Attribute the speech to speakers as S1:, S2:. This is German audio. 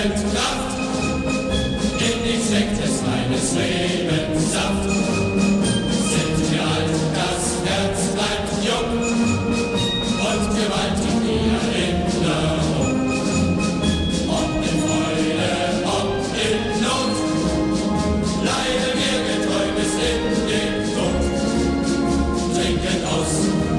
S1: Jugendkraft, in dich steckt es meines Lebens Saft. Sind wir alt, das Herz bleibt jung und gewaltig die Erinnerung. Ob in Freude, ob in Not, bleiben wir getreu bis in den Tod. Trinken aus